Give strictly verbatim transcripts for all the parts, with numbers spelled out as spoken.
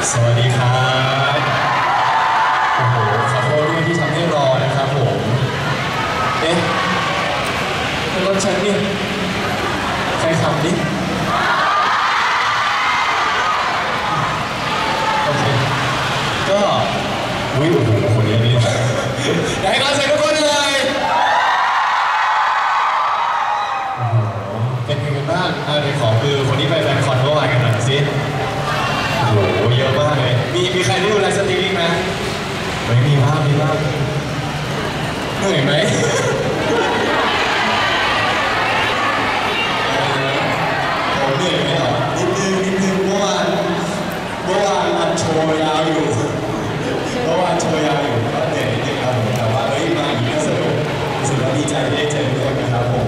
สวัสดีครับโอ้โหขอโทษด้วยที่ทำให้รอนะครับผมเอ๊ะเป็นรถฉันนี่ใครขับดิโอเคก็อุ้ยโอ้โหคนนี้นี่อยากให้กำลังใจทุกคนเลยโอ้โหเป็นยังไงบ้างอ่าเดี๋ยวขอคือคนที่ไปแฟนคอนเมื่อวานกันหน่อยสิโอ้โหเยอะมากเลยมีมีใครได้ดูไลฟ์สตรีมมิ่งไหมไม่มีบ้างมีบ้างเหนื่อยไหมผมเหนื่อยไหมเหรอนิดนึงนิดนึงเมื่อวานเมื่อวานมันโชว์ยาวอยู่เมื่อวานโชว์ยาวอยู่ก็เหนื่อยนิดนึงครับผมแต่ว่าเฮ้ยมาอีกก็สนุกรู้สึกว่าดีใจที่ได้เจอทุกคนนะครับผม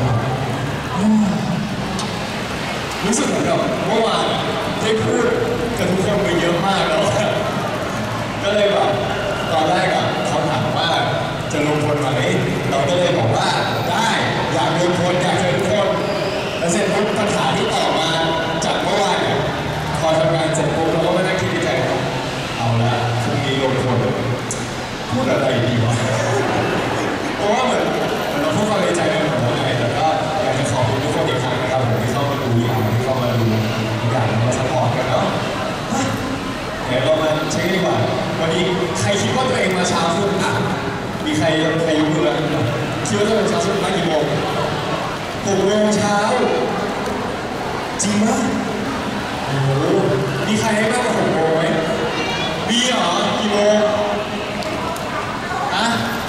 รู้สึกเหมือนกับเมื่อวานได้พูดกับทุกคนไปเยอะมากแล้วก็เลยแบบตอนแรกอ่ะเขาถามว่าจะลงพลไหมเราก็เลยบอกว่าได้อยากลงพลอยากเจอทุกคนแล้วเสร็จปุ๊บปัญหาที่ต่อมาจากเมื่อวานเนี่ยพอทำงานเสร็จปุ๊บเราก็มานั่งคิดในใจว่าเอาละพรุ่งนี้ลงพลพูดอะไรดีวะเพราะว่าเหมือนเราพูดความในใจกันหมดแล้วไงแต่ก็อยากจะขอบคุณทุกคนอีกครั้งนะครับผมที่เข้ามาดูอย่างที่เข้ามาดูอย่างมาซัพพอร์ตกันเนาะเดี๋ยวเรามาเช็คดีกว่าวันนี้ใครคิดว่าตัวเองมาเช้าสุดอ่ะมีใครใครยกมือแล้วคิดว่าตัวเองเช้าสุดมากี่โมงหกโมงเช้าจริงมั้ยโอ้โหมีใครให้มากกว่าหกโมงไหมมีเหรอกี่โมงอะ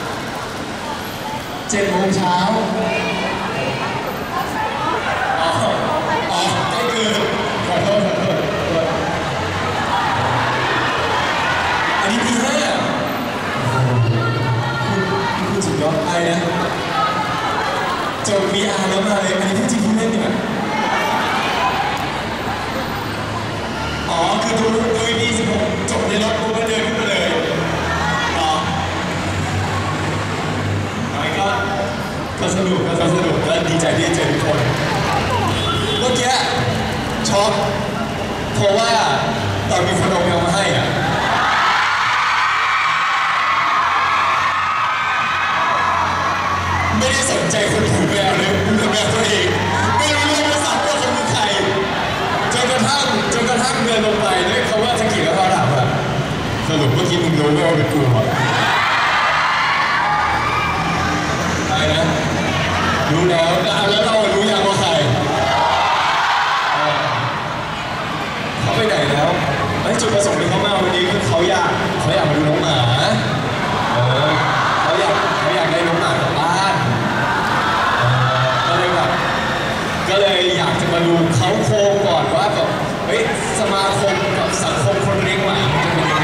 เจ็ดโมงเช้าอ๋ออ๋อใกล้เกินขอโทษขอโทษอันนี้ตีห้าคุณคุณสุดยอดไอ้นะจบ วี อาร์ แล้วมาเลยอันนี้พูดจริงพูดเล่นเนี่ยอ๋อคือดูดู อี พี สิบหกจบในรถกูก็เดินขึ้นมาเลยอ๋อไม่ก็ก็สนุกก็สนุกและดีใจที่เจอทุกคนเมื่อกี้ช็อกเพราะว่าตอนมีคนเอาแมวมาให้อ่ะไม่ได้สนใจคนถือแมวเลยดูแมวตัวเองไม่รู้ว่าภาษาว่าเขาเป็นใครจนกระทั่งจนกระทั่งเดินลงไปด้วยเขาว่าสกิลแล้วเขาถามว่าสรุปเมื่อกี้มึงรู้ไหมว่าเป็นกูเหรออะไรนะรู้แล้วแล้วเรารู้ยังว่าใครเขาไปไหนแล้วไอ้จุดประสงค์ที่เขามาวันนี้คือเขาอยากเขาอยากมาดูน้องหมาเออเขาอยากเขาอยากได้น้องหมากลับบ้านก็เลยแบบก็เลยอยากจะมาดูเขาโครงก่อนว่าแบบเฮ้ยสมาคมกับสังคมคนเลี้ยงหมามันจะเป็นยังไง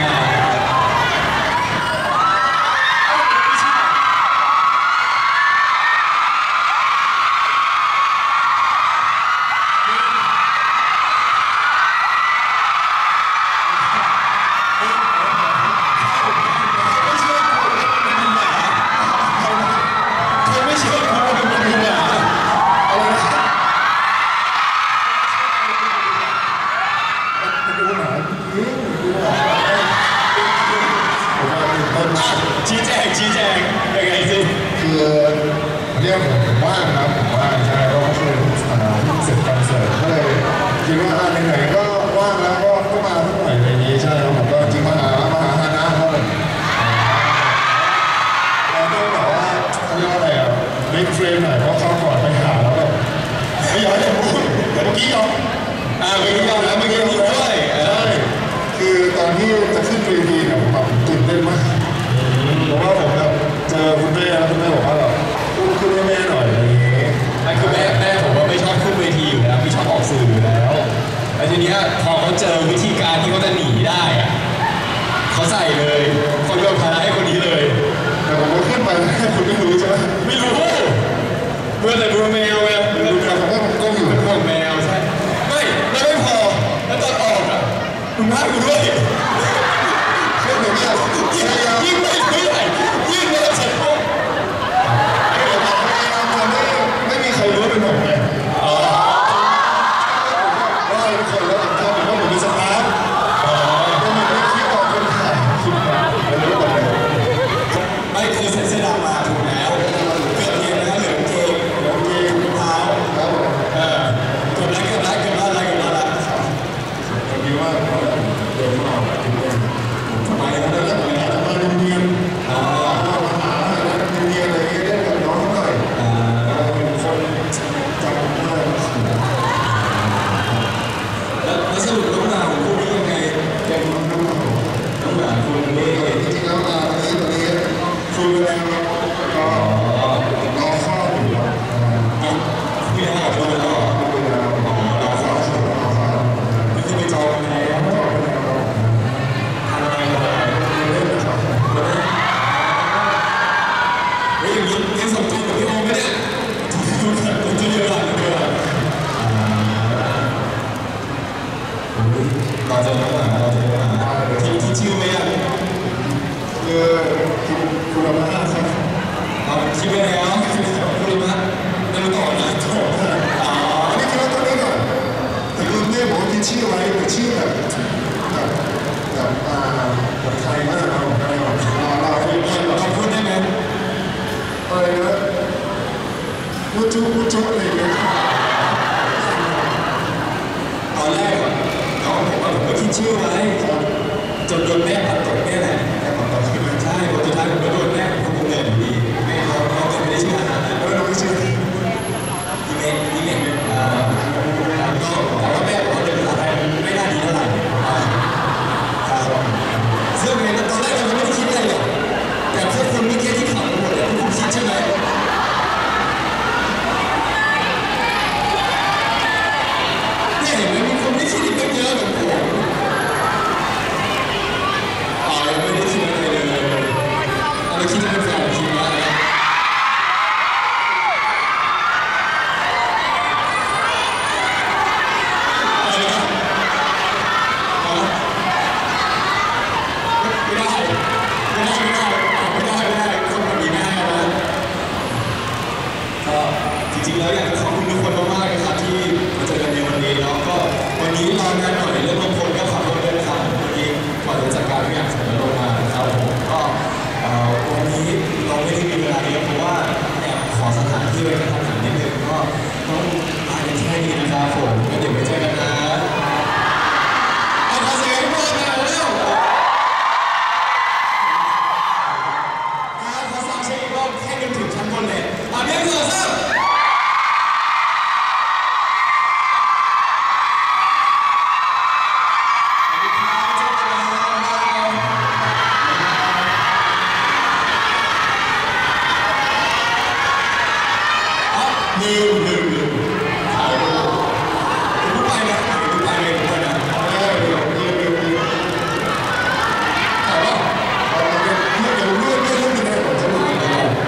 ชี้แจงชี้แจงยังไงสิคือเรียกผมว่างครับผมว่างใช่ก็ช่วยทุกสถานที่เสร็จคอนเสิร์ตก็เลยคิดว่าไหนๆก็ว่างแล้วก็ก็มาทุกหน่อยในนี้ใช่ครับผมก็จริงมาหามาหาฮานะครับผมเราต้องแบบว่าเขาเรียกว่าอะไรอ่ะเล็กเฟรมหน่อยเพราะเขาก่อนไปหาแล้วแบบไม่อยากจะพูดแต่เมื่อกี้ยอมอ่าเมื่อกี้ยอมแล้วเมื่อกี้พูดด้วยใช่คือตอนที่จะขึ้นเวทีเนี่ยผมแบบตื่นเต้นมากเพราะว่าผมแบบเจอคุณแม่แล้วคุณแม่บอกว่าแบบพูดขึ้นให้แม่หน่อยอะไรอย่างเงี้ยนั่นคือแม่แม่ผมว่าไม่ชอบขึ้นเวทีอยู่แล้วไม่ชอบออกสื่ออยู่แล้วแล้วทีเนี้ยพอเขาเจอวิธีการที่เขาจะหนีได้อะเขาใส่เลยเขาโยนภาระให้คนนี้เลยแต่ผมก็ขึ้นไปคุณไม่รู้ใช่ไหมไม่รู้เมื่อแต่ดูแมวไงดูแมวผมก็ก็อยู่พวกแมวใช่ไม่แล้วไม่พอแล้วตอนออกอ่ะดูหน้ากูด้วยเชื่อผมเนี่ยยิ่งไม่ไม่ไหวยิ่งเลยฉันพวกไม่มีใครรู้เป็นผมไงว่าทุกคนแล้วผมชอบผมว่าผมเป็นสตาร์แล้วก็รอข้าวอยู่ครับอ่ะคุยแล้วคุยแล้วคุยแล้วรอข้าวรอข้าวไม่ใช่ไปจองแล้วทำอะไรกันเฮ้ยอย่างนี้ยังส่งตัวกับพี่โอมไหมเนี่ยตัวจะเยอะอ่ะเยอะเราจะมาเราจะมาที่ที่ชื่อไหมอ่ะคือคุณคุณธรรมะครับเราคิดไปแล้วคุณมาไม่รู้ต่อนะต่ออ๋ออันนี้คือตอนนี้ก่อนแต่คือเนี่ยผมคิดชื่อไว้เป็นชื่อแบบแบบแบบอ่าแบบไทยมากนะผมไทยก่อนเราเราเราพูดได้ไหมอะไรนะวุจุวุจุอะไรอย่างเงี้ยตอนแรกน้องผมว่าผมก็คิดชื่อไว้จนโดนแม่ปัดตกเนี่ยแหละแต่ผมตอบชื่อใช่ผลสุดท้ายผมก็โดนแม่ผมคงเหนื่อยอยู่ดีแม่เขาเขาจะไม่ได้ชื่ออาหารนะแล้วเราไม่ชื่ออีเมลอีเมลอ่าก็แต่ว่าแม่ผมเขาเป็นภาษาไทยไม่น่าดีเท่าไหร่ครับซึ่งในตอนแรกเราไม่ได้คิดอะไรหรอกแต่พวกคุณเมื่อกี้ที่ขำหมดเลยพวกคุณคิดใช่ไหมเนี่ยเห็นไหมมีคนไม่คิดอีกเยอะเหมือนผมอ๋อยังไม่ได้คิดอะไรเลยเราคิดจะเป็นแฟนคิดว่าจริงๆแล้วอยากจะขอบคุณทุกคนมากๆนะครับที่มาเจอกันในวันนี้แล้วก็วันนี้รอนานหน่อยเรื่องบางคนก็ขอโทษด้วยนะครับวันนี้ก่อนจะจัดการทุกอย่างเสร็จแล้วลงมานะครับผมก็วันนี้เราไม่ได้มีเวลาเยอะเพราะว่าแอบขอสถานที่ไว้กระทันหันนิดนึงก็ต้องมากันแค่นี้นะครับผมก็เดี๋ยวไปเจอกันนะเอาขอเสียงให้พวกเราหน่อยเร็วขอสามเช็คอีกรอบให้กันถึงชั้นบนเลยอ่ะเบี้ยเสือเสือลืมลืมลืมถ่ายรูปผมไปนะผมไปเลยผมไปนะเออลืมลืมลืมลืมถ่ายป่ะเอาเดี๋ยวเดี๋ยวเลื่อนเลื่อนเลื่อนไปก่อนจะลืมไปก่อน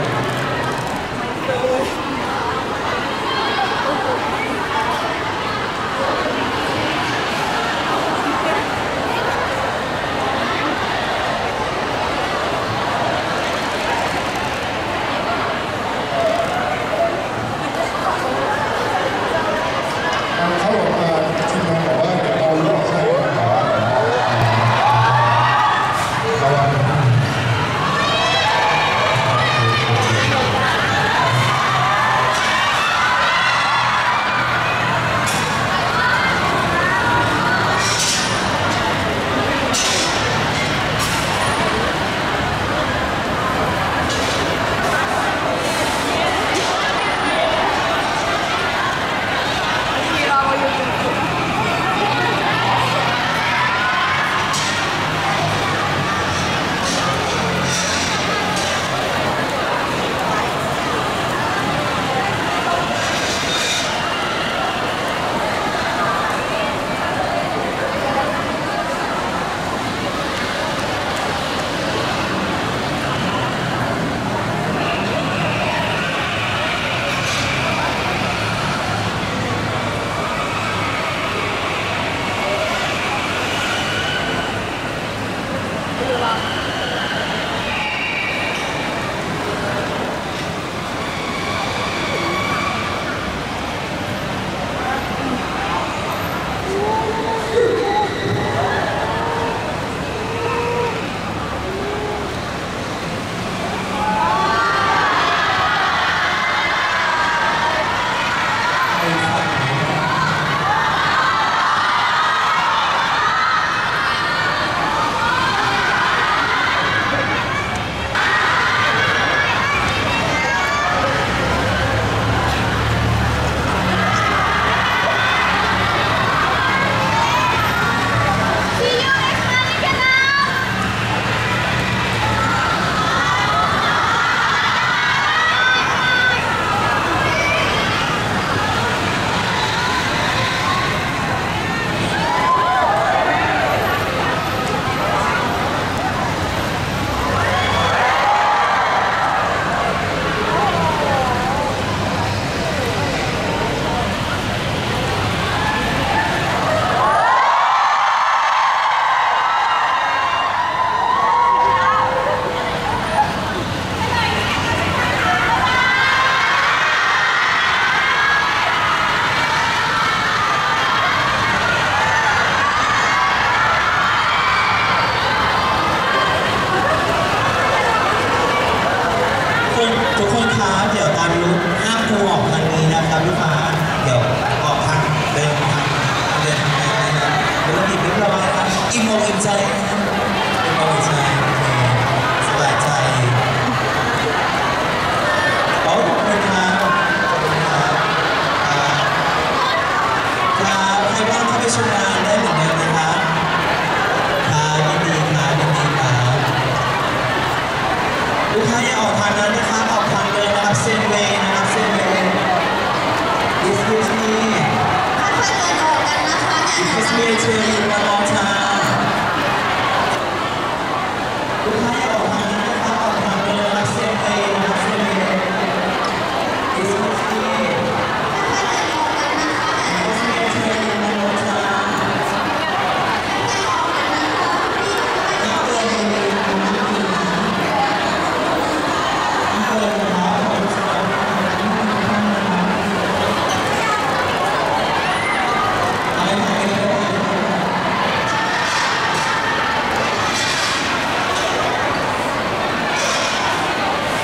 ทุกคนครับเดี๋ยวตอนลุกห้ามครูออกทางนี้นะครับลูกค้าเดี๋ยวออกทางเดินทางเดินทางไหนนะเดี๋ยวเราหยิบเรียบร้อยครับอิ่มอกอิ่มใจอิ่มอกอิ่มใจสบายใจขอบคุณครับขอบคุณครับครับใครบ้างเข้าไปชมงานได้เหมือนเดิมนะครับครับยินดีครับยินดีครับลูกค้าอย่าออกทางนั้นนะครับออกทางเดินนะครับเซนเวย์นะครับเซนเวย์ Excuse me Excuse me to you one more time ลูกค้าอย่าออกทางนั้นนะครับออกทางเดินนะครับเซนเวย์นะครับเซนเวย์ Excuse me Excuse me to you one more time อย่าเดินเลย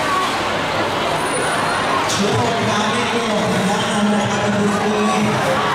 ทุกคนครับไม่ต้องห่วงทางด้านนั้นนะครับคุณครู